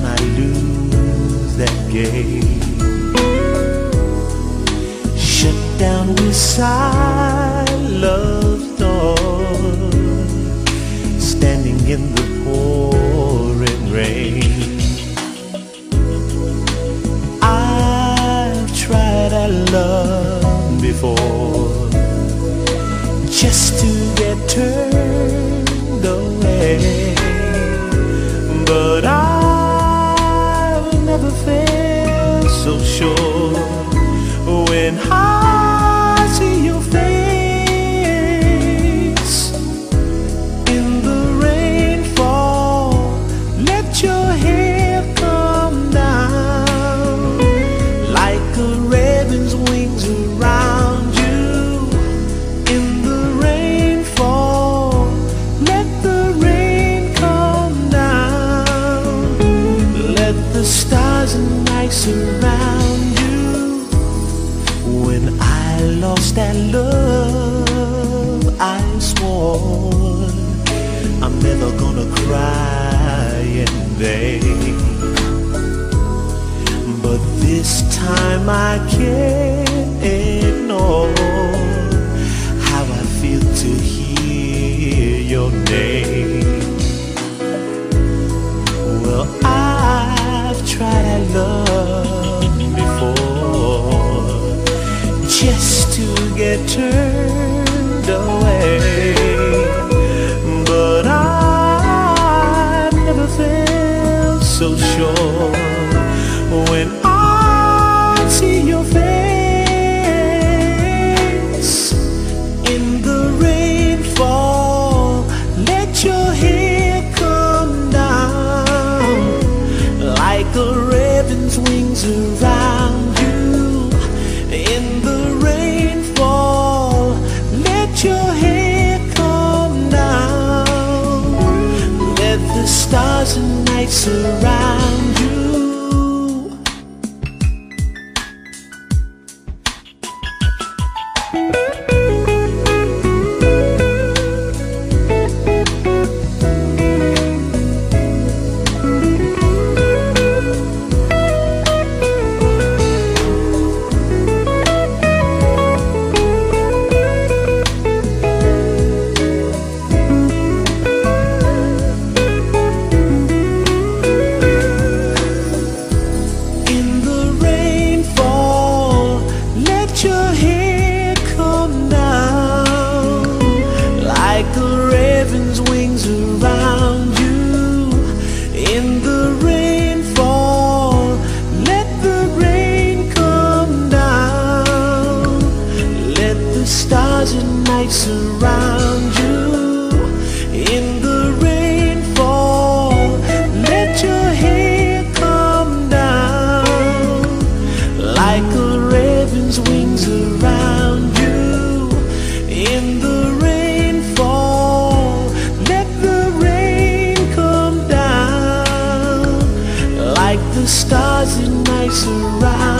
I lose that game. Shut down beside love's door, standing in the pouring rain. I've tried our love before, just to get turned away, but I've never felt so sure when I see your face. In the rainfall, let your hair come down like a raven's wings around you. In the rainfall, let the rain come down, let the stars and night surround you. When I lost that love, I swore I'm never gonna cry in vain. But this time I can't ignore how I feel to hear your name. Well, I've tried love before, just to get turned away, but I've never felt so sure when I see your face. In the rainfall, let your hair come down like a raven's wings around you. In the rainfall, let your hair come down, let the stars and night surround you. Stars and night surround you. In the rainfall, let your hair come down like a raven's wings around you. In the rainfall, let the rain come down like the stars and night surround you.